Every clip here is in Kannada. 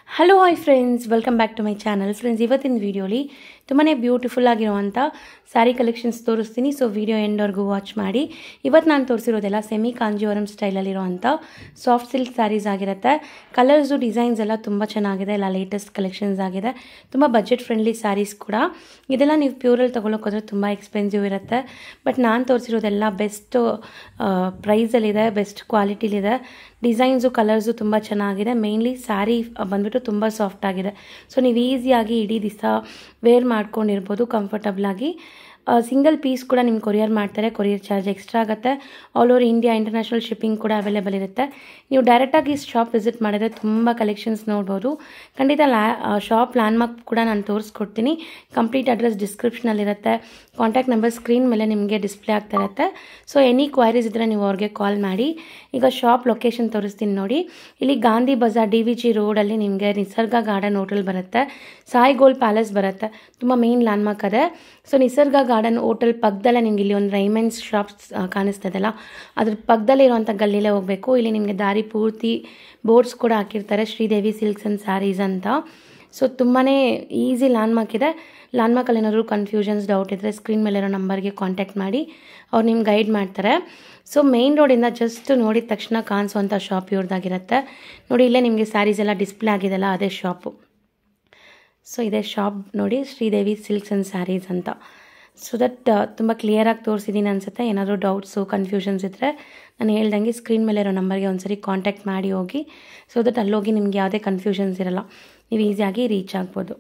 Hello hi friends, welcome back to my channel. Friends, ಇವತ್ತಿನ ವೀಡಿಯೋಲಿ ತುಂಬಾ ಬ್ಯೂಟಿಫುಲ್ ಆಗಿರುವಂಥ ಸ್ಯಾರಿ ಕಲೆಕ್ಷನ್ಸ್ ತೋರಿಸ್ತೀನಿ. ಸೊ ವಿಡಿಯೋ ಎಂಡ್ವರೆಗೂ ವಾಚ್ ಮಾಡಿ. ಇವತ್ತು ನಾನು ತೋರಿಸಿರೋದೆಲ್ಲ ಸೆಮಿ ಕಾಂಜೀವರಂ ಸ್ಟೈಲಲ್ಲಿರುವಂಥ ಸಾಫ್ಟ್ ಸಿಲ್ಕ್ ಸ್ಯಾರೀಸ್ ಆಗಿರುತ್ತೆ. ಕಲರ್ಸು ಡಿಸೈನ್ಸ್ ಎಲ್ಲ ತುಂಬ ಚೆನ್ನಾಗಿದೆ. ಎಲ್ಲ ಲೇಟೆಸ್ಟ್ ಕಲೆಕ್ಷನ್ಸ್ ಆಗಿದೆ. ತುಂಬ ಬಜೆಟ್ ಫ್ರೆಂಡ್ಲಿ ಸ್ಯಾರೀಸ್ ಕೂಡ. ಇದೆಲ್ಲ ನೀವು ಪ್ಯೂರಲ್ಲಿ ತೊಗೊಳಕ್ಕೋದ್ರೆ ತುಂಬ ಎಕ್ಸ್ಪೆನ್ಸಿವ್ ಇರುತ್ತೆ. ಬಟ್ ನಾನು ತೋರಿಸಿರೋದೆಲ್ಲ ಬೆಸ್ಟ್ ಪ್ರೈಸಲ್ಲಿದೆ, ಬೆಸ್ಟ್ ಕ್ವಾಲಿಟಿಲಿದೆ. ಡಿಸೈನ್ಸು ಕಲರ್ಸು ತುಂಬ ಚೆನ್ನಾಗಿದೆ. ಮೇನ್ಲಿ ಸ್ಯಾರಿ ಬಂದ್ಬಿಟ್ಟು ತುಂಬ ಸಾಫ್ಟ್ ಆಗಿದೆ. ಸೊ ನೀವು ಈಸಿಯಾಗಿ ಇಡೀ ದಿವಸ ವೇರ್ ಮಾಡ್ಕೊಂಡಿರ್ಬೋದು ಕಂಫರ್ಟಬಲಾಗಿ. ಸಿಂಗಲ್ ಪೀಸ್ ಕೂಡ ನಿಮ್ಗೆ ಕೊರಿಯರ್ ಮಾಡ್ತಾರೆ. ಕೊರಿಯರ್ ಚಾರ್ಜ್ ಎಕ್ಸ್ಟ್ರಾ ಆಗುತ್ತೆ. All over India international shipping ಕೂಡ ಅವೈಲೇಬಲ್ ಇರುತ್ತೆ. ನೀವು ಡೈರೆಕ್ಟಾಗಿ ಶಾಪ್ ವಿಸಿಟ್ ಮಾಡಿದ್ರೆ ತುಂಬ ಕಲೆಕ್ಷನ್ಸ್ ನೋಡ್ಬೋದು. ಖಂಡಿತ ಶಾಪ್ ಲ್ಯಾಂಡ್ಮಾರ್ಕ್ ಕೂಡ ನಾನು ತೋರಿಸ್ಕೊಡ್ತೀನಿ. ಕಂಪ್ಲೀಟ್ ಅಡ್ರೆಸ್ ಡಿಸ್ಕ್ರಿಪ್ಷನಲ್ಲಿರುತ್ತೆ. ಕಾಂಟ್ಯಾಕ್ಟ್ ನಂಬರ್ ಸ್ಕ್ರೀನ್ ಮೇಲೆ ನಿಮಗೆ ಡಿಸ್ಪ್ಲೇ ಆಗ್ತಾ ಇರುತ್ತೆ. ಸೊ ಎನಿ ಕ್ವೈರೀಸ್ ಇದ್ದರೆ ನೀವು ಅವ್ರಿಗೆ ಕಾಲ್ ಮಾಡಿ. ಈಗ ಶಾಪ್ ಲೊಕೇಶನ್ ತೋರಿಸ್ತೀನಿ ನೋಡಿ. ಇಲ್ಲಿ ಗಾಂಧಿ ಬಜಾರ್ DVG ರೋಡಲ್ಲಿ ನಿಮಗೆ ನಿಸರ್ಗ ಗಾರ್ಡನ್ ಹೋಟೆಲ್ ಬರುತ್ತೆ. ಸಾಯಿ ಗೋಲ್ಡ್ ಪ್ಯಾಲೇಸ್ ಬರುತ್ತೆ. ತುಂಬ ಮೇನ್ ಲ್ಯಾಂಡ್ಮಾರ್ಕ್ ಅದೇ. ಸೊ ನಿಸರ್ಗ ಗಾರ್ಡನ್ ಹೋಟೆಲ್ ಪಕ್ಕದಲ್ಲೇ ನಿಮ್ಗೆ ಇಲ್ಲಿ ಒಂದು ರೈಮನ್ಸ್ ಶಾಪ್ಸ್ ಕಾಣಿಸ್ತದಲ್ಲ, ಅದ್ರ ಪಕ್ಕದಲ್ಲೇ ಇರುವಂಥ ಗಲ್ಲಿಲೇ ಹೋಗಬೇಕು. ಇಲ್ಲಿ ನಿಮಗೆ ದಾರಿ ಪೂರ್ತಿ ಬೋರ್ಡ್ಸ್ ಕೂಡ ಹಾಕಿರ್ತಾರೆ, ಶ್ರೀದೇವಿ ಸಿಲ್ಕ್ಸ್ ಆ್ಯಂಡ್ ಸ್ಯಾರೀಸ್ ಅಂತ. ಸೊ ತುಂಬಾ ಈಸಿ ಲ್ಯಾಂಡ್ಮಾರ್ಕ್ ಇದೆ. ಲ್ಯಾಂಡ್ಮಾರ್ಕಲ್ಲಿ ಏನಾದರೂ ಕನ್ಫ್ಯೂಷನ್ಸ್ ಡೌಟ್ ಇದ್ದರೆ ಸ್ಕ್ರೀನ್ ಮೇಲಿರೋ ನಂಬರ್ಗೆ ಕಾಂಟ್ಯಾಕ್ಟ್ ಮಾಡಿ, ಅವ್ರು ನಿಮ್ಗೆ ಗೈಡ್ ಮಾಡ್ತಾರೆ. ಸೊ ಮೇನ್ ರೋಡಿಂದ ಜಸ್ಟ್ ನೋಡಿದ ತಕ್ಷಣ ಕಾಣಿಸುವಂಥ ಶಾಪ್ ಇವ್ರದ್ದಾಗಿರುತ್ತೆ ನೋಡಿ. ಇಲ್ಲೇ ನಿಮಗೆ ಸ್ಯಾರೀಸ್ ಎಲ್ಲ ಡಿಸ್ಪ್ಲೇ ಆಗಿದೆಲ್ಲ, ಅದೇ ಶಾಪು. ಸೊ ಇದೇ ಶಾಪ್ ನೋಡಿ, ಶ್ರೀದೇವಿ ಸಿಲ್ಕ್ಸ್ ಆ್ಯಂಡ್ ಸ್ಯಾರೀಸ್ ಅಂತ. ಸೊ ದಟ್ ತುಂಬ ಕ್ಲಿಯರಾಗಿ ತೋರಿಸಿದ್ದೀನಿ ಅನಿಸುತ್ತೆ. ಏನಾದರೂ ಡೌಟ್ಸು ಕನ್ಫ್ಯೂಷನ್ಸ್ ಇದ್ದರೆ ನಾನು ಹೇಳ್ದಂಗೆ ಸ್ಕ್ರೀನ್ ಮೇಲೆ ಇರೋ ನಂಬರ್ಗೆ ಒಂದ್ಸರಿ ಕಾಂಟ್ಯಾಕ್ಟ್ ಮಾಡಿ ಹೋಗಿ. ಸೊ ದಟ್ ಅಲ್ಲೋಗಿ ನಿಮ್ಗೆ ಯಾವುದೇ ಕನ್ಫ್ಯೂಷನ್ಸ್ ಇರಲ್ಲ, ನೀವು ಈಸಿಯಾಗಿ ರೀಚ್ ಆಗ್ಬೋದು.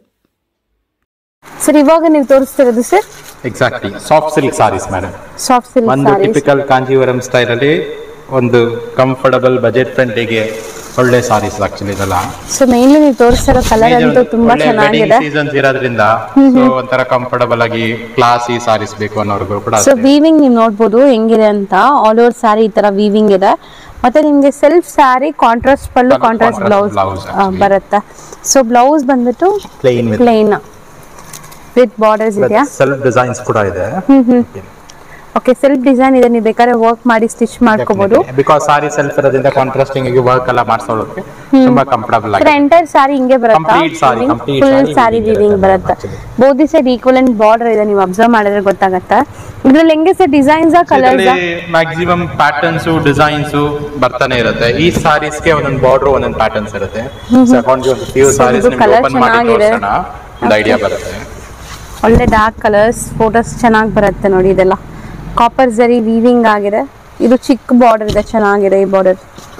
ಸರ್, ಇವಾಗ ನೀವು ತೋರಿಸ್ತಿರೋದು sir exactly soft silk saris madam. Soft silk ಒಂದು ಟಿಪಿಕಲ್ ಕಾಂಜೀವರಂ ಸ್ಟೈಲ್ ಅಲ್ಲಿ ಒಂದು ಕಂಫರ್ಟಬಲ್ ಬಜೆಟ್ ಫ್ರೆಂಡ್ಲಿಗೆ ಒಳ್ಳೆ ಸಾರೀಸ್ ಆಕ್ಚುಲಿ ಇದೆಲ್ಲ. ಸೊ ಮೇನ್ಲಿ ನೀವು ತೋರಿಸ್ತಿರೋ ಕಲರ್ ಅಂತೂ ತುಂಬಾ ಚೆನ್ನಾಗಿದೆ. ಸೀಸನ್ಸ್ ಇರೋದ್ರಿಂದ ಸೊ ಒಂಥರ ಕಂಫರ್ಟಬಲ್ ಆಗಿ ಕ್ಲಾಸಿ ಸಾರೀಸ್ ಬೇಕು ಅನ್ನೋರ್ಗೂ ಕೂಡ. ಸೊ ವೀವಿಂಗ್ ನೀವು ನೋಡ್ಬೋದು ಹೆಂಗಿದೆ ಅಂತ. ಆಲ್ ಓವರ್ ಸ್ಯಾರಿ ಈ ತರ ವೀವಿಂಗ್ ಇದೆ. ಮತ್ತೆ ನಿಮ್ಗೆ self sari contrast pallu, contrast blouse ಬರುತ್ತೆ. ಸೊ ಬ್ಲೌಸ್ ಬಂದ್ಬಿಟ್ಟು ಪ್ಲೇನ್ ವಿತ್ ಬಾರ್ಡರ್ಸ್ ಇದೆಯಾ. ಸೆಲ್ಫ್ ಡಿಸೈನ್ಸ್ ಕೂಡ ಇದೆ. ಓಕೆ, ಸೆಲ್ಫ್ ಡಿಸೈನ್ ಇದೆ. ನೀವು ಬೇಕಾದ್ರೆ ವರ್ಕ್ ಮಾಡಿ ಸ್ಟಿಚ್ ಮಾಡ್ಕೋಬಹುದು. ಬಿಕಾಸ್ ಸಾರಿ ಸೆಲ್ಫ್ ಇರೋದ್ರಿಂದ ಕಾಂಟ್ರಾಸ್ಟಿಂಗ್ ಆಗಿ ವರ್ಕ್ ಎಲ್ಲ ಮಾಡ್ಕೊಳ್ಳೋಕೆ ತುಂಬಾ ಕಂಫರ್ಟಬಲ್ ಆಗಿದೆ. ಎಂಟೈರ್ ಸಾರಿ ಹಿಂಗೆ ಬರುತ್ತೆ. ಫುಲ್ ಸಾರಿ ವೀವಿಂಗ್ ಬರುತ್ತೆ. ಬೋದಿ ಸೈಡ್ ಈಕ್ವಲೆಂಟ್ ಬಾರ್ಡರ್ ಇದೆ. ನೀವು ಅಬ್ಸರ್ವ್ ಮಾಡಿದ್ರೆ ಗೊತ್ತಾಗುತ್ತೆ. ಇದ್ರಲ್ಲಿ ಹೆಂಗೆ sir designs colours maximum patterns designs ಬರ್ತಾನೆ ಇರುತ್ತೆ. ಈ ಸಾರೀಸ್ ಗೆ ಒಂದೊಂದು ಬಾರ್ಡರ್ ಒಂದೊಂದು ಪ್ಯಾಟರ್ನ್ಸ್ ಇರುತ್ತೆ. ಸೊ ಅಕೌಂಟ್ ಒಂದು ಫ್ಯೂ ಸಾರೀಸ್ ನಿಮಗೆ ಓಪನ್ ಮಾಡಿ ತೋರಿಸೋಣ, ಒಂದು ಐಡಿಯಾ ಬರುತ್ತೆ. ಒಳ್ಳೆ ಡಾರ್ಕ್ ಕಲರ್ಸ್ ಫೋಟೋಸ್ ಚೆನ್ನಾಗಿ ಬರುತ್ತೆ ನೋಡಿ. ಇದೆಲ್ಲ ಕಾಪರ್ ಜರಿ ವೀವಿಂಗ್ ಆಗಿದೆ. ಇದು ಚಿಕ್ಕ ಬಾರ್ಡರ್ ಇದೆ, ಚೆನ್ನಾಗಿದೆ ಈ ಬಾರ್ಡರ್.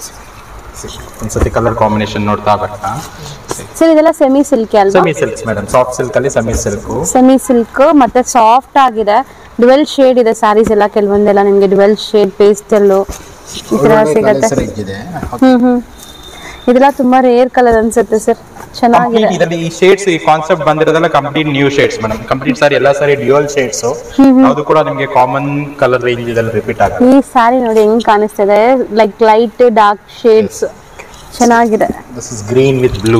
ಒಂದ್ಸತಿ ಕಲರ್ ಕಾಂಬಿನೇಷನ್ ನೋಡ್ತಾ ಬರ್ತಾ ಸರ್, ಇದೆಲ್ಲ ಸೆಮಿ ಸಿಲ್ಕ್ ಅಲ್ವಾ? Semi silk madam. Soft silk ಅಲ್ಲಿ ಸೆಮಿ ಸಿಲ್ಕ್ ಮತ್ತೆ ಸಾಫ್ಟ್ ಆಗಿದೆ. ಡ್ಯುವೆಲ್ ಶೇಡ್ ಇದೆ ಸ್ಯಾರೀಸ್ ಎಲ್ಲ. ಕೆಲವೊಂದೆಲ್ಲ ನಿಮಗೆ ಡ್ಯುವೆಲ್ ಶೇಡ್ ಪೇಸ್ಟಲ್ ಈ ತರ ಸಿಗುತ್ತೆ. ಇದೆಲ್ಲ ತುಂಬಾ ರೇರ್ ಕಲರ್ ಅನ್ಸುತ್ತೆ ಸರ್, ಚೆನ್ನಾಗಿದೆ. ಇದರಲ್ಲಿ ಈ ಶೇಡ್ಸ್, ಈ ಕಾನ್ಸೆಪ್ಟ್ ಬಂದಿರೋದೆಲ್ಲ complete new shades madam. Complete sari ಎಲ್ಲ ಸಾರಿ ಡ್ಯುಯಲ್ ಶೇಡ್ಸ್. ಅದು ಕೂಡ ನಿಮಗೆ ಕಾಮನ್ ಕಲರ್ ರೇಂಜ್ ಇದೆಲ್ಲ ರಿಪೀಟ್ ಆಗುತ್ತೆ. ಈ ಸಾರಿ ನೋಡಿ ಹೆಂಗ್ ಕಾಣಿಸ್ತಿದೆ, ಲೈಕ್ ಲೈಟ್ ಡಾರ್ಕ್ ಶೇಡ್ಸ್, ಚೆನ್ನಾಗಿದೆ. This is green with blue.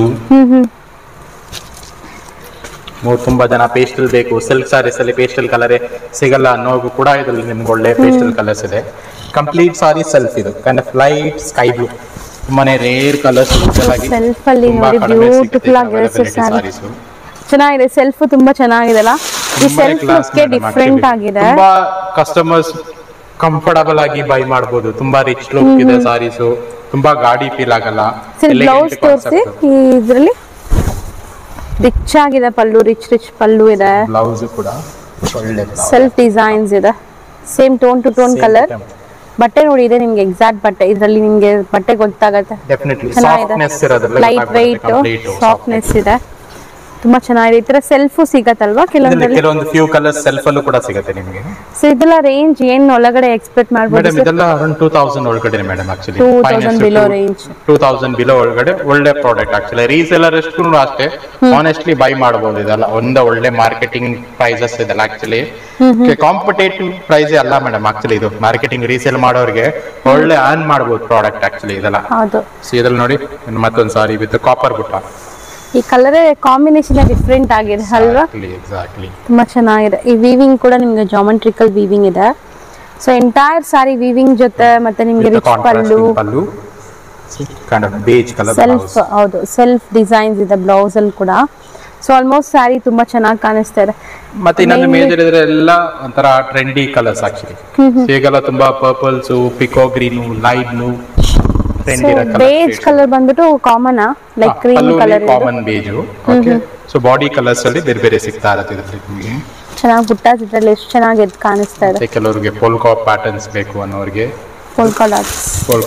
ತುಂಬಾ ಜನ ಪೇಸ್ಟಲ್ ಬೇಕು, ಸಿಲ್ಕ್ ಸಾರೀಸ್ ಅಲ್ಲಿ ಪೇಸ್ಟಲ್ ಕಲರ್ ಸಿಗಲ್ಲ ಅನ್ನೋದು ಕೂಡ ಇದರಲ್ಲಿ ನಿಮ್ಗೆ ಒಳ್ಳೆ ಪೇಸ್ಟಲ್ ಕಲರ್ಸ್ ಇದೆ. ಕಂಪ್ಲೀಟ್ ಸಾರಿ ಸೆಲ್ಫ್, ಇದು kind of light sky blue. ತುಂಬಾನೇ ರೇರ್ ಕಲರ್ಸ್. ಸೆಲ್ಫ್ ಅಲ್ಲಿ ನೋಡಿ ಬ್ಯೂಟಿಫುಲ್ ಆಗಿದೆ ಸಾರಿ, ಚೆನ್ನಾಗಿದೆ. ಸೆಲ್ಫ್ ತುಂಬಾ ಚೆನ್ನಾಗಿದೆಲ್ಲ. ಈ ಸೆಲ್ಫ್ ಲುಕ್ ಡಿಫರೆಂಟ್ ಆಗಿದೆ. ತುಂಬಾ ಕಸ್ಟಮರ್ಸ್ ಕಂಫರ್ಟಬಲ್ ಆಗಿ ಬೈ ಮಾಡಬಹುದು. ತುಂಬಾ ರಿಚ್ ಲುಕ್ ಇದೆ ಸಾರೀಸ್, ತುಂಬಾ ಗಾಡಿ ಫೀಲ್ ಆಗಲ್ಲ. ಬ್ಲೌಸ್ ತೋರಿಸಿ. ಇದರಲ್ಲಿ ರಿಚ್ ಆಗಿದೆ ಪಲ್ಲು, ರಿಚ್ ಪಲ್ಲು ಇದೆ. ಬ್ಲೌಸ್ ಕೂಡ ಒಳ್ಳೆ ಸೆಲ್ಫ್ ಡಿಸೈನ್ಸ್ ಇದೆ. Same tone to tone colour. ಬಟ್ಟೆ ನೋಡಿ ಇದೆ ನಿಮ್ಗೆ ಎಕ್ಸಾಕ್ಟ್ ಬಟ್ಟೆ. ಇದರಲ್ಲಿ ನಿಮ್ಗೆ ಬಟ್ಟೆ ಗೊತ್ತಾಗುತ್ತೆ. ಲೈಟ್ ವೈಟ್ ಸಾಫ್ಟ್ನೆಸ್ ಇದೆ, ತುಂಬಾ ಚೆನ್ನಾಗಿದೆ. ಈ ತರ ಸೆಲ್ಫ್ ಸಿಗತ್ತಲ್ವಾ ಕೆಲವೊಂದು ಫ್ಯೂ ಕಲರ್ಸ್ ಸೆಲ್ಫ್ ಅಲ್ಲೂ ಕೂಡ ಸಿಗುತ್ತೆ ನಿಮಗೆ. ಸೊ ಇದೆಲ್ಲ ರೇಂಜ್ ಏನ್ ಒಳಗಡೆ ಎಕ್ಸ್ಪೆಕ್ಟ್ ಮಾಡಬಹುದು ಮೇಡಮ್? ಇದೆಲ್ಲ ಅರೌಂಡ್ 2000 ಒಳಗಡೆ madam. Actually 2000 below range, 2000 below ಒಳಗಡೆ ಒಳ್ಳೆ ಪ್ರಾಡಕ್ಟ್. ಆಕ್ಚುಲಿ ರೀಸೆಲ್ಲರ್ ಅಷ್ಟು ಅಷ್ಟೇ ಆನೆಸ್ಟ್ಲಿ ಬೈ ಮಾಡಬಹುದು. ಇದೆಲ್ಲ ಒಳ್ಳೆ ಮಾರ್ಕೆಟಿಂಗ್ ಪ್ರೈಸಸ್ ಇದೆಲ್ಲ. ಆಕ್ಚುಲಿ ಕಾಂಪಿಟೇಟಿವ್ ಪ್ರೈಸ್ ಅಲ್ಲ ಮೇಡಮ್. ಆಕ್ಚುಲಿ ಇದು ಮಾರ್ಕೆಟಿಂಗ್ ರೀಸೇಲ್ ಮಾಡೋರಿಗೆ ಒಳ್ಳೆ ಅರ್ನ್ ಮಾಡಬಹುದು ಪ್ರಾಡಕ್ಟ್ ಆಕ್ಚುಲಿ ಇದೆಲ್ಲ. ಸೊ ಇದ್ರಲ್ಲಿ ನೋಡಿ ಮತ್ತೊಂದು ಸಾರಿ ವಿತ್ ಕಾಪರ್ ಬುಟ್ಟ. ಈ ಕಲರ್ ಕಾಂಬಿನೇಷನ್ ಡಿಫರೆಂಟ್ ಆಗಿದೆ ಅಲ್ವಾ? ಎಕ್ಸಾಕ್ಟ್ಲಿ, ತುಂಬಾ ಚೆನ್ನಾಗಿದೆ. ಈ ವೀವಿಂಗ್ ಕೂಡ ನಿಮ್ಗೆ ಜಾಮೆಟ್ರಿಕಲ್ ವೀವಿಂಗ್ ಇದೆ. ಸೊ ಎಂಟೈರ್ ಸಾರಿ ವೀವಿಂಗ್ ಜೊತೆ ಮತ್ತೆ ನಿಮ್ಗೆ rich pallu kind of beige color self blouse. ಹೌದು ಸೆಲ್ಫ್ ಡಿಸೈನ್ಸ್ ಇದೆ ಬ್ಲೌಸ್ ಅಲ್ಲಿ ಕೂಡ. ಸೊ ಆಲ್ಮೋಸ್ಟ್ ಸ್ಯಾರಿ ತುಂಬಾ ಚೆನ್ನಾಗಿ ಕಾಣಿಸ್ತಾ ಇದೆ. ಮತ್ತೆ ಇನ್ನೊಂದು ಮೇಜರ್ ಇದ್ರೆ ಎಲ್ಲ ಒಂಥರ ಟ್ರೆಂಡಿ ಕಲರ್ಸ್ ಆಕ್ಚುಲಿ. ಈಗೆಲ್ಲ ತುಂಬಾ purples, pico green, light blue, trendy beige colour ಬಂದ್ಬಿಟ್ಟು common like cream colour common beige. Okay, so body colours ಅಲ್ಲಿ ಬೇರೆ ಬೇರೆ ಸಿಗ್ತಾ ಇರುತ್ತೆ ನಿಮಗೆ. ಚೆನ್ನಾಗಿ ಬುಟ್ಟ ಇದ್ರಲ್ಲಿ ಎಷ್ಟು ಚೆನ್ನಾಗಿ ಎದ್ದು ಕಾಣಿಸ್ತಾ ಇದೆ. ಕೆಲವರಿಗೆ ಪೋಲ್ಕಾ ಪ್ಯಾಟರ್ನ್ಸ್ ಬೇಕು ಅನ್ನೋರಿಗೆ polka dots.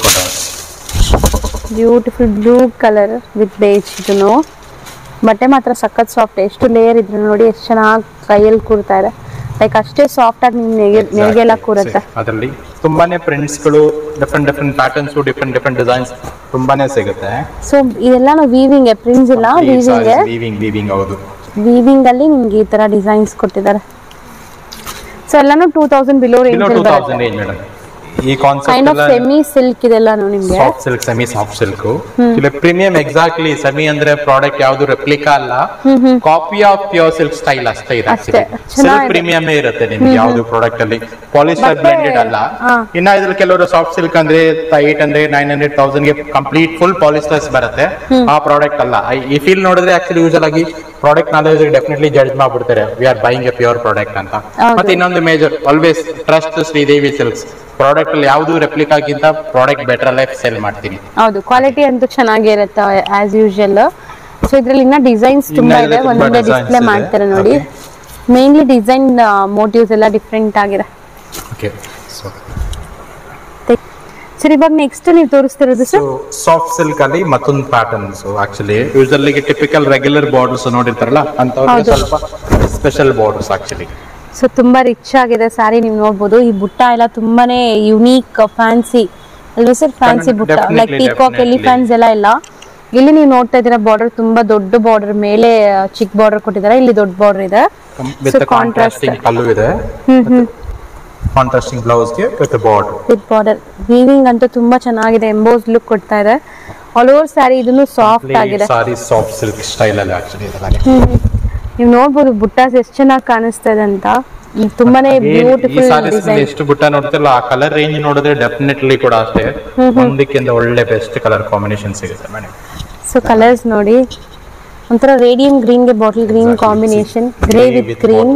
Beautiful blue colour with beige. ಇದನ್ನು ಬಟ್ಟೆ ಮಾತ್ರ ಸಖತ್ ಸಾಫ್ಟ್. ಎಷ್ಟು ಲೇಯರ್ ಇದ್ರೆ ನೋಡಿ ಎಷ್ಟು ಚೆನ್ನಾಗಿ ಕೈಯಲ್ಲಿ ಕೂರ್ತಾ ಇದೆ. ಲೈಕ್ ಅಷ್ಟೇ ಸಾಫ್ಟ್ ಆಗಿ ನಿಮ್ ನೆಗೆಲ್ಲ ಕೂರುತ್ತೆ. ಅದರಲ್ಲಿ ತುಂಬಾನೇ ಪ್ರಿಂಟ್ಸ್ ಗಳು, ಡಿಫರೆಂಟ್ ಪ್ಯಾಟರ್ನ್ಸ್, ಡಿಫರೆಂಟ್ ಡಿಸೈನ್ಸ್ ತುಂಬಾನೇ ಸಿಗುತ್ತೆ. ಸೊ ಇದೆಲ್ಲ ವೀವಿಂಗ್ ಪ್ರಿಂಟ್ಸ್ ಇಲ್ಲ, ವೀವಿಂಗ್ ಹೌದು. ವೀವಿಂಗ್ ಅಲ್ಲಿ ನಿಮ್ಗೆ ಈ ತರ ಡಿಸೈನ್ಸ್ ಕೊಟ್ಟಿದ್ದಾರೆ. ಸೊ ಎಲ್ಲಾನು 2000 ಬಿಲೋ ರೇಂಜ್ ಅಲ್ಲಿ ಬರುತ್ತೆ. ಮೇಡಮ್ ಈ concept kind of semi silk ಇದೆಲ್ಲಾನು ನಿಮಗೆ. Soft silk, semi soft silk. ಇಲ್ಲ ಪ್ರೀಮಿಯಂ ಎಕ್ಸಾಕ್ಟ್ಲಿ. ಸೆಮಿ ಅಂದ್ರೆ ಪ್ರಾಡಕ್ಟ್ ಯಾವುದು ರೆಪ್ಲಿಕಾ ಅಲ್ಲ, copy of pure silk style ಅಷ್ಟೇ ಇದೆ. ಸಿಲ್ಕ್ ಪ್ರೀಮಿಯಂ ಇರುತ್ತೆ ನಿಮ್ಗೆ ಯಾವುದು ಪ್ರಾಡಕ್ಟ್ ಅಲ್ಲಿ, ಪಾಲಿಸ್ಟರ್ ಬ್ಲೆಂಡೆಡ್ ಅಲ್ಲ. ಇನ್ನ ಇದ್ರಲ್ಲಿ ಕೆಲವರು ಸಾಫ್ಟ್ ಸಿಲ್ಕ್ ಅಂದ್ರೆ 800, 900, 1000 ಗೆ ಕಂಪ್ಲೀಟ್ ಫುಲ್ ಪಾಲಿಸ್ಟರ್ಸ್ ಬರುತ್ತೆ. ಆ ಪ್ರಾಡಕ್ಟ್ ಅಲ್ಲ. ಈ ಫೀಲ್ ನೋಡಿದ್ರೆ ಆಕ್ಚುಲಿ ಯೂಶಲ್ ಆಗಿ ಪ್ರಾಡಕ್ಟ್ ನಾಲೆಜ್ ಡೆಫಿನೆಟ್ಲಿ ಜಡ್ಜ್ ಮಾಡ್ಬಿಡ್ತಾರೆ, we are buying a pure product ಅಂತ. ಮತ್ತೆ ಇನ್ನೊಂದು major always trust Sridevi silks. Product ಅಲ್ಲಿ ಯಾವುದು ರೆಪ್ಲಿಕಾಗಿಂತ ಪ್ರಾಡಕ್ಟ್ ಬೆಟರ್ ಲೈಫ್ ಸೆಲ್ ಮಾಡ್ತೀನಿ. ಹೌದು, ಕ್ವಾಲಿಟಿ ಅಂತೂ ಚೆನ್ನಾಗಿರುತ್ತೆ ಆಸ್ ಯೂಶುವಲ್. ಸೊ ಇದ್ರಲ್ಲಿ ಇನ್ನ ಡಿಸೈನ್ಸ್ ತುಂಬಾ ಇದೆ, ಒಂದೊಂದೇ ಡಿಸ್ಪ್ಲೇ ಮಾಡ್ತಾರೆ ನೋಡಿ. ಮೇನ್ಲಿ ಡಿಸೈನ್ ಮೋಟಿವ್ಸ್ ಎಲ್ಲ ಡಿಫ್ರೆಂಟ್ ಆಗಿದೆ. ಓಕೆ, ಸರ್ ಇವಾಗ ನೆಕ್ಸ್ಟ್ ನೀವು ತೋರಿಸ್ತಿರೋದು ಸರ್ ಸಾಫ್ಟ್ ಸಿಲ್ಕ್ ಅಲ್ಲಿ ಮತ್ತೊಂದು patterns. Actually usually typical regular borders ನೋಡಿರ್ತಾರಲ್ಲ ಅಂತವ್ರಿಗೆ ಸ್ವಲ್ಪ ಸ್ಪೆಷಲ್ ಬಾರ್ಡರ್ಸ್ ಆಕ್ಚುಲಿ. ಸೊ ತುಂಬಾ ರಿಚ್ ಆಗಿದೆ ಸ್ಯಾರಿ. ನೀವು ನೋಡ್ಬೋದು ಈ ಬುಟ್ಟ ಎಲ್ಲ ತುಂಬಾನೇ ಯುನೀಕ್ ಫ್ಯಾನ್ಸಿ ಅಲ್ವಾ ಸರ್? ಫ್ಯಾನ್ಸಿ ಬುಟ್ಟ ಲೈಕ್ ಪೀಕಾಕ್, ಎಲಿಫೆಂಟ್ಸ್ ಎಲ್ಲ ಇಲ್ಲ. ಇಲ್ಲಿ ನೀವು ನೋಡ್ತಾ ಇದ್ದೀರಾ ಬಾರ್ಡರ್ ತುಂಬಾ ದೊಡ್ಡ ಬಾರ್ಡರ್, ಮೇಲೆ ಚಿಕ್ಕ ಬಾರ್ಡರ್ ಕೊಟ್ಟಿದ್ದಾರೆ, ಇಲ್ಲಿ ದೊಡ್ಡ ಬಾರ್ಡರ್ ಇದೆ. ಕಾಂಟ್ರಾಸ್ಟಿಂಗ್ ಪಲ್ಲು ಇದೆ, ಕಾಂಟ್ರಾಸ್ಟಿಂಗ್ ಬ್ಲೌಸ್ ಗೆ ವಿತ್ ಬಾರ್ಡರ್. ವೀವಿಂಗ್ ಅಂತೂ ತುಂಬಾ ಚೆನ್ನಾಗಿದೆ, ಎಂಬೋಸ್ ಲುಕ್ ಕೊಡ್ತಾ ಇದೆ. ಆಲ್ ಓವರ್ ಸ್ಯಾರಿ ಇದನ್ನು ಸಾಫ್ಟ್ ಆಗಿದೆ. ಸಾರಿ ಸಾಫ್ಟ್ ಸಿಲ್ಕ್ ಸ್ಟೈಲ್ ಅಲ್ಲಿ ಆಕ್ಚುಲಿ ಇದೆ. ನೀವು ನೋಡ್ಬೋದು ಬುಟ್ಟಾಸ್ ಎಷ್ಟು ಚೆನ್ನಾಗಿ ಕಾಣಿಸ್ತಾ ಇದೆ ಅಂತ. ತುಂಬಾನೇ ಬ್ಯೂಟಿಫುಲ್ ಡಿಸೈನ್. ಎಷ್ಟು ಬುಟ್ಟ ನೋಡ್ತಿರಲ್ಲ, ಆ ಕಲರ್ ರೇಂಜ್ ನೋಡಿದ್ರೆ ಡೆಫಿನೆಟ್ಲಿ ಕೂಡ ಅಷ್ಟೇ ಒಂದಕ್ಕಿಂತ ಒಳ್ಳೆ ಬೆಸ್ಟ್ ಕಲರ್ ಕಾಂಬಿನೇಷನ್ ಸಿಗುತ್ತೆ ಮೇಡಮ್. ಸೊ ಕಲರ್ಸ್ ನೋಡಿ, ಒಂಥರ ರೇಡಿಯಂ ಗ್ರೀನ್ ಗೆ bottle green combination, grey with green.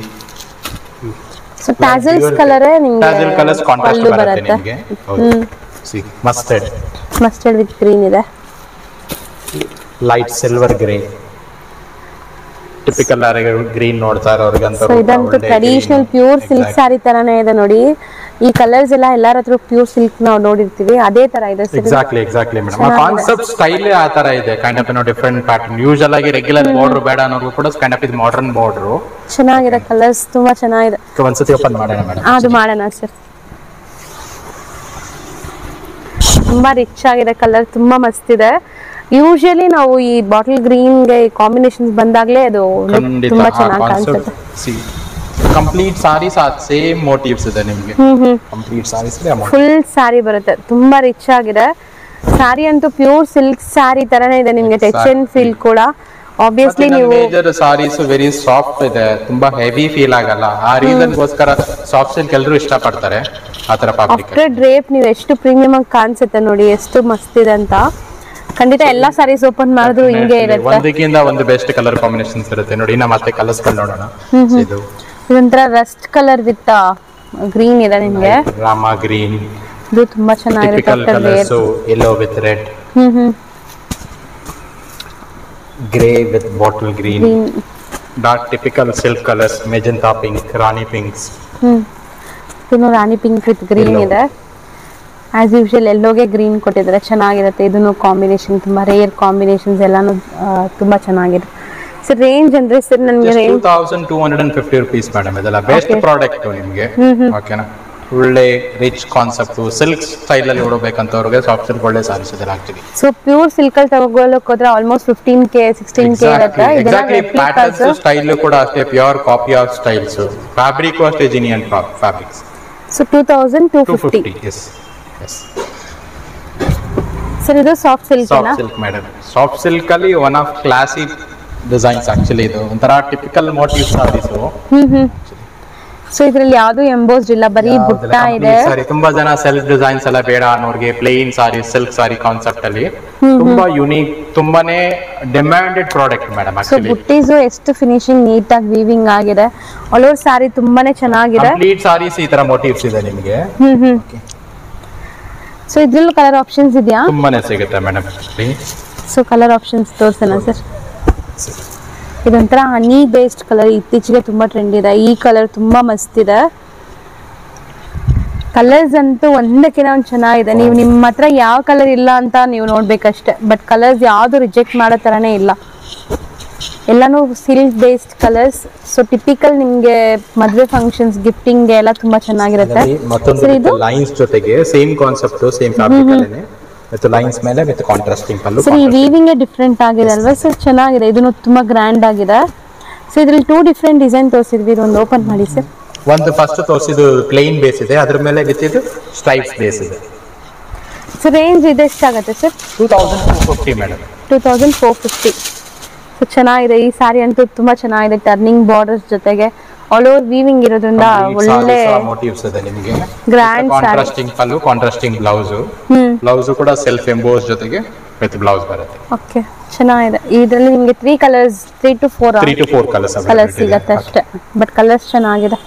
So tassels colour ನಿಮಗೆ ಟ್ಯಾಸಲ್ ಕಲರ್ಸ್ ಕಾಂಟ್ರಾಸ್ಟ್ ಬರುತ್ತೆ ನಿಮಗೆ. ಸಿ ಮಸ್ಟರ್ಡ್ ವಿತ್ ಗ್ರೀನ್ ಇದೆ, light silver grey. Typical green ನೋಡ್ತಾ ಇರೋರಿಗೆ ಅಂತ. ಸೊ ಇದಂತೂ ಟ್ರೆಡಿಷನಲ್ ಪ್ಯೂರ್ ಸಿಲ್ಕ್ ಸ್ಯಾರಿ ತರಾನೇ ಇದೆ ನೋಡಿ. ಈ ಕಲರ್ಸ್ ಎಲ್ಲ ಎಲ್ಲಾರ ಹತ್ರ ಪ್ಯೂರ್ ಸಿಲ್ಕ್ ನಾವು ನೋಡಿರ್ತೀವಿ, ಅದೇ ತರ ಇದೆ. Exactly madam. ಆ ಕಾನ್ಸೆಪ್ಟ್ ಸ್ಟೈಲ್ ಆ ತರ ಇದೆ, kind of different pattern. Usual ಆಗಿ ರೆಗ್ಯುಲರ್ ಬಾರ್ಡರ್ ಬೇಡ ಅನ್ನೋರು ಕೂಡ ಕೈಂಡ್ ಆಫ್ ಇದು ಮಾಡರ್ನ್ ಬಾರ್ಡರ್. ಚೆನ್ನಾಗಿದೆ, ಕಲರ್ಸ್ ತುಂಬಾ ಚೆನ್ನಾಗಿದೆ. ಒಂದ್ಸತಿ ಓಪನ್ ಮಾಡೋಣ ಮೇಡಮ್. ಅದು ಮಾಡೋಣ ಸರ್. ತುಂಬಾ ರಿಚ್ ಆಗಿದೆ, ಕಲರ್ ತುಂಬಾ ಮಸ್ತ್ ಇದೆ. ಯೂಶುವಲಿ ನಾವು ಈ ಬಾಟಲ್ ಗ್ರೀನ್ ಗೆ ಕಾಂಬಿನೇಷನ್ಸ್ ಬಂದಾಗ್ಲೇ ಅದು ತುಂಬಾ ಚೆನ್ನಾಗಿ ಕಾಣಿಸುತ್ತೆ. ಕಂಪ್ಲೀಟ್ ಸಾರೀಸ್ ಸೇಮ್ ಮೋಟಿವ್ಸ್ ಇದೆ ನಿಮಗೆ. ಕಂಪ್ಲೀಟ್ ಸಾರೀಸ್ ಫುಲ್ ಸಾರಿ ಬರುತ್ತೆ, ತುಂಬಾ ರಿಚ್ ಆಗಿದೆ. ಸಾರಿ ಅಂತೂ ಪ್ಯೂರ್ ಸಿಲ್ಕ್ ಸಾರಿ ತರನೇ ಇದೆ, ನಿಮಗೆ ಟೆಕ್ಸ್ಚರ್ ಫೀಲ್ ಕೂಡ. ಆಬ್ವಿಯಸ್ಲಿ ನೀವು ಮೇಜರ್ ಸಾರೀಸ್ ವೆರಿ ಸಾಫ್ಟ್ ಇದೆ, ತುಂಬಾ ಹೆವಿ ಫೀಲ್ ಆಗಲ್ಲ. ಆ ರೀಸನ್ ಗೋಸ್ಕರ ಸಾಫ್ಟ್ ಸಿಲ್ಕ್ ಎಲ್ಲರೂ ಇಷ್ಟಪಡ್ತಾರೆ. ಆ ತರ ಫ್ಯಾಬ್ರಿಕ್ ಆಫ್ಟರ್ ಡ್ರೇಪ್ ನೀವು ಎಷ್ಟು ಪ್ರೀಮಿಯಂ ಆಗಿ ಕಾಣಿಸುತ್ತೆ ನೋಡಿ, ಎಷ್ಟು ಮಸ್ತ್ ಇದೆ ಅಂತ. ಖಂಡಿತ ಎಲ್ಲಾ ಸಾರೀಸ್ ಓಪನ್ ಮಾಡಿದ್ರು ಹಿಂಗೆ ಇರುತ್ತೆ. ಒಂದಕ್ಕಿಂತ ಒಂದು ಬೆಸ್ಟ್ ಕಲರ್ ಕಾಂಬಿನೇಷನ್ಸ್ ಇರುತ್ತೆ ನೋಡಿ. ನಾ ಮತ್ತೆ ಕಲರ್ಸ್ ನೋಡೋಣ. ಇದೊಂಥರ ರಸ್ಟ್ ಕಲರ್ ವಿತ್ ಗ್ರೀನ್ ಇದೆ ನಿಮಗೆ. ರಾಮಾ ಗ್ರೀನ್, ಇದು ತುಂಬಾ ಚೆನ್ನಾಗಿರುತ್ತೆ. Yellow with red, grey with bottle green, dark typical silk colours, magenta pink, ರಾಣಿ ಪಿಂಕ್ಸ್. ಇದನ್ನು ರಾಣಿ ಪಿಂಕ್ ವಿತ್ ಗ್ರೀನ್ ಇದೆ. ಆಸ್ ಯೂಶುವಲ್ ಎಲ್ಲೋಗೆ ಗ್ರೀನ್ ಕೊಟ್ಟಿದ್ದಾರೆ, ಚೆನ್ನಾಗಿರುತ್ತೆ. ಇದನ್ನು ಕಾಂಬಿನೇಷನ್ ತುಂಬಾ ರೇರ್ ಕಾಂಬಿನೇಷನ್ಸ್ ಎಲ್ಲಾನು ತುಂಬಾ ಚೆನ್ನಾಗಿದೆ. ಸರ್ ರೇಂಜ್ ಅಂದ್ರೆ ಸರ್ ನನಗೆ 2250 ರೂಪೀಸ್ ಮೇಡಮ್. ಇದೆಲ್ಲ ಬೆಸ್ಟ್ ಪ್ರಾಡಕ್ಟ್ ನಿಮಗೆ. ಓಕೆನಾ? ಒಳ್ಳೆ ರಿಚ್ ಕಾನ್ಸೆಪ್ಟ್ ಸಿಲ್ಕ್ ಸ್ಟೈಲ್ ಅಲ್ಲಿ ಉಡಬೇಕಂತವ್ರಿಗೆ ಸಾಫ್ಟ್ ಸಿಲ್ಕ್ ಒಳ್ಳೆ ಸಾರೀಸ್ ಇದೆ ಆಕ್ಚುಲಿ. ಸೊ ಪ್ಯೂರ್ ಸಿಲ್ಕ್ ಅಲ್ಲಿ ತಗೊಳ್ಳೋಕೆ ಹೋದ್ರೆ ಆಲ್ಮೋಸ್ಟ್ 15K 16K ಇರುತ್ತೆ. ಎಕ್ಸಾಕ್ಟ್ಲಿ ಪ್ಯಾಟರ್ನ್ಸ್ ಸ್ಟೈಲ್ ಕೂಡ ಅಷ್ಟೇ pure copy of styles. Fabric ಅಷ್ಟೇ genuine fabrics. So 2250. Yes sir ಇದು soft silk soft silk madam. Soft silk ಅಲ್ಲಿ one of classic designs actually. ಇದು ಒಂಥರ ಟಿಪಿಕಲ್ ಮೋಟಿವ್ ಸಾರೀಸ್. ಸೊ ಇದ್ರಲ್ಲಿ ಯಾವ್ದು ಎಂಬೋಸ್ಡ್ ಇಲ್ಲ, ಬರೀ ಬುಟ್ಟ ಇದೆ. ಸಾರಿ ತುಂಬಾ ಜನ ಸೆಲ್ಫ್ ಡಿಸೈನ್ಸ್ ಎಲ್ಲ ಬೇಡ ಅನ್ನೋರ್ಗೆ plain sari silk sari concept ಅಲ್ಲಿ ತುಂಬಾ ಯುನೀಕ್, ತುಂಬಾನೇ ಡಿಮ್ಯಾಂಡೆಡ್ ಪ್ರಾಡಕ್ಟ್ ಮೇಡಮ್. ಸೊ ಬುಟ್ಟೀಸು ಎಷ್ಟು ಫಿನಿಶಿಂಗ್ ನೀಟಾಗಿ ವೀವಿಂಗ್ ಆಗಿದೆ. ಆಲ್ ಓವರ್ ಸಾರಿ ತುಂಬಾನೇ ಚೆನ್ನಾಗಿದೆ. ಕಂಪ್ಲೀಟ್ ಸಾರೀಸ್ ಈ ತರ ಮೋಟಿವ್ಸ್ ಇದೆ ನಿಮಗೆ. ಸೊ ಇದ್ರಲ್ಲೂ ಕಲರ್ ಆಪ್ಷನ್ಸ್ ಇದೆಯಾ? ತುಂಬಾನೇ ಸಿಗುತ್ತೆ ಮೇಡಮ್. ಸೊ ಕಲರ್ ಆಪ್ಷನ್ಸ್ ತೋರ್ಸೋಣ ಸರ್. ಇದೊಂಥರ ಹನಿ ಬೇಸ್ಡ್ ಕಲರ್, ಇತ್ತೀಚೆಗೆ ತುಂಬಾ ಟ್ರೆಂಡ್ ಇದೆ. ಈ ಕಲರ್ ತುಂಬಾ ಮಸ್ತ್ ಇದೆ. ಕಲರ್ಸ್ ಅಂತೂ ಒಂದಕ್ಕಿಂತ ಒಂದು ಚೆನ್ನಾಗಿದೆ. ನೀವು ನಿಮ್ಮ ಹತ್ರ ಯಾವ ಕಲರ್ ಇಲ್ಲ ಅಂತ ನೀವು ನೋಡ್ಬೇಕಷ್ಟೆ. ಬಟ್ ಕಲರ್ಸ್ ಯಾವುದು ರಿಜೆಕ್ಟ್ ಮಾಡೋ ತರನೇ ಇಲ್ಲ, ಎಲ್ಲಾನು silk based colours. So typical ನಿಮ್ಗೆ ಮದುವೆ ಫಂಕ್ಷನ್ಸ್ ಗಿಫ್ಟಿಂಗ್ ಎಲ್ಲ ತುಂಬಾ ಚೆನ್ನಾಗಿರುತ್ತೆ. ಮತ್ತೊಂದು ಲೈನ್ಸ್ ಜೊತೆಗೆ ಸೇಮ್ ಕಾನ್ಸೆಪ್ಟ್, ಸೇಮ್ ಫ್ಯಾಬ್ರಿಕ್ ಅಲ್ಲೇನೆ ವಿತ್ ಲೈನ್ಸ್ ಮೇಲೆ ವಿತ್ ಕಾಂಟ್ರಾಸ್ಟಿಂಗ್ ಪಲ್ಲು. ಸರ್ ಈ ವೀವಿಂಗ್ ಡಿಫ್ರೆಂಟ್ ಆಗಿದೆ ಅಲ್ವಾ ಸರ್? ಚೆನ್ನಾಗಿದೆ, ಇದನ್ನು ತುಂಬಾ ಗ್ರ್ಯಾಂಡ್ ಆಗಿದೆ. ಸೊ ಇದ್ರಲ್ಲಿ 2 ಡಿಫ್ರೆಂಟ್ ಡಿಸೈನ್ ತೋರಿಸಿದ್ವಿ, ಇದೊಂದು ಓಪನ್ ಮಾಡಿ ಸರ್. ಒಂದು ಫಸ್ಟ್ ತೋರಿಸಿದ್ದು ಪ್ಲೇನ್ ಬೇಸ್ ಇದೆ, ಅದ್ರ ಮೇಲೆ ವಿತ್ ಇದು ಸ್ಟ್ರೈಪ್ಸ್ ಬೇಸ್ ಇದೆ. ಸೊ ರೇಂಜ್ ಇದು ಎಷ್ಟಾಗುತ್ತೆ ಸರ್? 2450 ಮೇಡಮ್. 2450. ಸೊ ಚೆನ್ನಾಗಿದೆ. ಈ ಸಾರಿ ಅಂತೂ ತುಂಬಾ ಚೆನ್ನಾಗಿದೆ, ಟರ್ನಿಂಗ್ ಬಾರ್ಡರ್ಸ್ ಜೊತೆಗೆ ಆಲ್ ಓವರ್ ವೀವಿಂಗ್ ಇರೋದ್ರಿಂದ ಒಳ್ಳೆ ಮೋಟಿವ್ಸ್ ಇದೆ ನಿಮಗೆ. Grand sari. Contrasting pallu, contrasting blouse. Blouse ಕೂಡ ಸೆಲ್ಫ್ ಎಂಬೋಸ್ ಜೊತೆಗೆ ವಿತ್ ಬ್ಲೌಸ್ ಬರುತ್ತೆ. ಓಕೆ, ಚೆನ್ನಾಗಿದೆ. ಇದರಲ್ಲಿ ನಿಮಗೆ 3 ಕಲರ್ಸ್, 3 to 4 ಕಲರ್ಸ್ ಸಿಗುತ್ತೆ ಅಷ್ಟೇ. ಬಟ್ ಕಲರ್ಸ್ ಚೆನ್ನಾಗಿದೆ.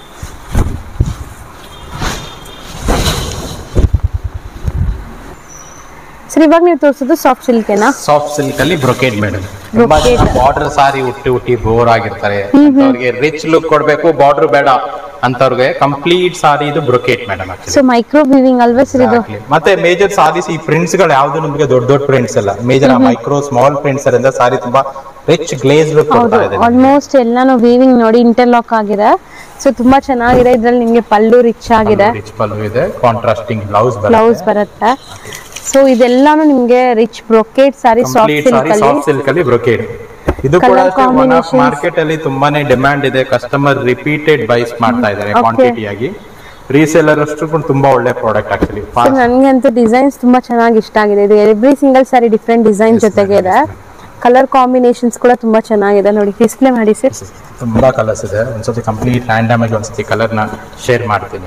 ಸರ್ ಇವಾಗ ನೀವು ತೋರಿಸೋದು ಸಾಫ್ಟ್ ಸಿಲ್ಕ್ ಏನಾ? ಸಾಫ್ಟ್ ಸಿಲ್ಕ್ ಅಲ್ಲಿ ಬ್ರೊಕೇಡ್ ಮೇಡಮ್. ಬಾರ್ಡರ್ ಸಾರಿ ಹುಟ್ಟಿ ಬೋರ್ ಆಗಿರ್ತಾರೆ, ಅವ್ರಿಗೆ ರಿಚ್ ಲುಕ್ ಕೊಡ್ಬೇಕು, ಬಾರ್ಡರ್ ಬೇಡ ಅಂತವ್ರಿಗೆ ಕಂಪ್ಲೀಟ್ ಸಾರಿ ಇದು brocade madam. So micro weaving ಅಲ್ವಾ ಸರ್ ಇದು? ಮತ್ತೆ ಮೇಜರ್ ಸಾರೀಸ್ ಈ ಪ್ರಿಂಟ್ಸ್ ಗಳು ಯಾವ್ದು ನಿಮಗೆ ದೊಡ್ಡ ಪ್ರಿಂಟ್ಸ್ ಅಲ್ಲ, ಮೇಜರ್ ಮೈಕ್ರೋ ಸ್ಮಾಲ್ ಪ್ರಿಂಟ್ಸ್ ಅರಿಂದ ಸಾರಿ ತುಂಬಾ ರಿಚ್ ಗ್ಲೇಸ್ ಲುಕ್ ಕೊಡ್ತಾ ಇದೆ. ಆಲ್ಮೋಸ್ಟ್ ಎಲ್ಲಾನು ವೀವಿಂಗ್ ನೋಡಿ ಇಂಟರ್ಲಾಕ್ ಆಗಿದೆ. ಸೊ ತುಂಬಾ ಚೆನ್ನಾಗಿದೆ. ಇದ್ರಲ್ಲಿ ನಿಮಗೆ ಪಲ್ಲು ರಿಚ್ ಆಗಿದೆ, ರಿಚ್ ಪಲ್ಲು ಇದೆ, ಕಾಂಟ್ರಾಸ್ಟಿಂಗ್ ಬ್ಲೌಸ್ ಬರುತ್ತೆ. ಸೊ ಇದೆಲ್ಲಾನು ನಿಮಗೆ rich brocade sari, soft silk ಅಲ್ಲಿ ಬ್ರೊಕೇಡ್. ಇದು ಕೂಡ ಮಾರ್ಕೆಟ್ ಅಲ್ಲಿ ತುಂಬಾನೇ ಡಿಮ್ಯಾಂಡ್ ಇದೆ. ಕಸ್ಟಮರ್ ರಿಪೀಟೆಡ್ ಬೈಸ್ ಮಾಡ್ತಾ ಇದ್ದಾರೆ ಕ್ವಾಂಟಿಟಿ ಆಗಿ. ರೀಸೇಲರ್ ಅಷ್ಟು ಕೂಡ ತುಂಬಾ ಒಳ್ಳೆ ಪ್ರಾಡಕ್ಟ್ ಆಕ್ಚುಲಿ. ನನಗೆ ಅಂತೂ ಡಿಸೈನ್ಸ್ ತುಂಬಾ ಚೆನ್ನಾಗಿ ಇಷ್ಟ ಆಗಿದೆ. ಇದು every single sari different design ಜೊತೆಗೆ ಇದೆ. ಕಲರ್ ಕಾಂಬಿನೇಷನ್ಸ್ ಕೂಡ ತುಂಬಾ ಚೆನ್ನಾಗಿದೆ. ನೋಡಿ ಡಿಸ್ಪ್ಲೇ ಮಾಡಿ ಸರ್. ತುಂಬಾ ಕಲರ್ಸ್ ಇದೆ. ಒಂದ್ಸತಿ ಕಂಪ್ಲೀಟ್ ರ್ಯಾಂಡಮ್ ಆಗಿ ಒಂದ್ಸತಿ ಕಲರ್ ನ ಶೇರ್ ಮಾಡ್ತೀನಿ.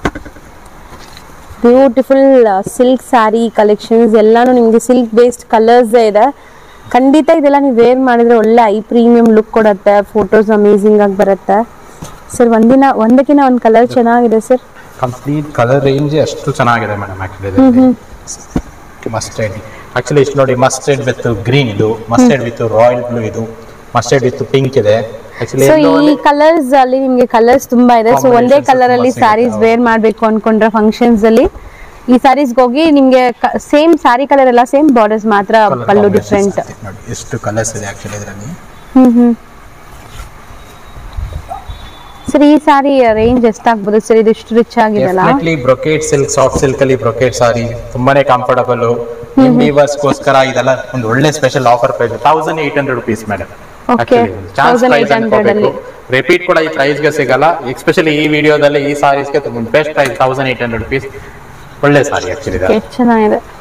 ಬ್ಯೂಟಿಫುಲ್ ಸಿಲ್ಕ್ ಸ್ಯಾರಿ ಕಲೆಕ್ಷನ್ಸ್ ಎಲ್ಲಾನು ನಿಮಗೆ ಸಿಲ್ಕ್ ಬೇಸ್ಡ್ ಕಲರ್ಸ್ ಇದೆ. ಖಂಡಿತ ಇದೆಲ್ಲ ನೀವು ವೇರ್ ಮಾಡಿದ್ರೆ ಒಳ್ಳೆ ಐ ಪ್ರೀಮಿಯಂ ಲುಕ್ ಕೊಡುತ್ತೆ. ಫೋಟೋಸ್ ಅಮೇಜಿಂಗ್ ಆಗಿ ಬರುತ್ತೆ ಸರ್. ಒಂದಕ್ಕಿಂತ ಒಂದು ಕಲರ್ ಚೆನ್ನಾಗಿದೆ ಸರ್. ಕಂಪ್ಲೀಟ್ ಕಲರ್ ರೇಂಜ್ ಅಷ್ಟು ಚೆನ್ನಾಗಿದೆ ಮೇಡಮ್. ಮಸ್ಟರ್ಡ್ ಆಕ್ಚುಲಿ ಇಷ್ಟು ನೋಡಿ, ಮಸ್ಟರ್ಡ್ ವಿತ್ ಗ್ರೀನ್ ಇದು, ಮಸ್ಟರ್ಡ್ ವಿತ್ ರಾಯಲ್ ಬ್ಲೂ ಇದು, ಮಸ್ಟರ್ಡ್ ವಿತ್ ಪಿಂಕ್ ಇದೆ. ಸೊ ಈ ಕಲರ್ಸ್ ಅಲ್ಲಿ ನಿಮ್ಗೆ ಕಲರ್ಸ್ ತುಂಬಾ ಇದೆ. ಸೊ ಒಂದೇ ಕಲರ್ ಅಲ್ಲಿ ಸ್ಯಾರೀಸ್ ವೇರ್ ಮಾಡ್ಬೇಕು ಅನ್ಕೊಂಡ್ರೆ ಫಂಕ್ಷನ್ಸ್ ಅಲ್ಲಿ ಈ ಸ್ಯಾರೀಸ್ ಹೋಗಿ ನಿಮ್ಗೆ ಸೇಮ್ ಸ್ಯಾರಿ ಕಲರ್ ಎಲ್ಲ ಸೇಮ್, ಬಾರ್ಡರ್ಸ್ ಮಾತ್ರ ಪಲ್ಲು ಡಿಫರೆಂಟ್. ನೋಡಿ ಎಷ್ಟು ಕಲರ್ಸ್ ಇದೆ ಆಕ್ಚುಲಿ ಇದರಲ್ಲಿ. ಸರ್ ಈ ಸಾರಿ ರೇಂಜ್ ಎಷ್ಟಾಗಬಹುದು ಸರ್? ಇದು ಇಷ್ಟು ರಿಚ್ ಆಗಿದೆಲ್ಲ. Definitely brocade silk, soft silk ಅಲ್ಲಿ ಬ್ರೊಕೇಡ್ ಸಾರಿ ತುಂಬಾನೇ ಕಂಫರ್ಟಬಲ್. ನಿಮ್ ವ್ಯೂವರ್ಸ್ ಗೋಸ್ಕರ ಇದೆಲ್ಲ ಒಂದು ಒಳ್ಳೆ special offer price 1800 rupees madam. Repeat ಕೂಡ ಈ ಪ್ರೈಸ್ ಗೆ ಸಿಗಲ್ಲ. ಎಸ್ಪೆಷಲಿ ಈ ವಿಡಿಯೋದಲ್ಲಿ ಈ ಸಾರೀಸ್ ಗೆ ಬೆಸ್ಟ್ ಪ್ರೈಸ್ 1800 rupees. ಒಳ್ಳೆ ಸಾರಿ ಆಕ್ಚುಲಿ. ಚೆನ್ನಾಗಿದೆ.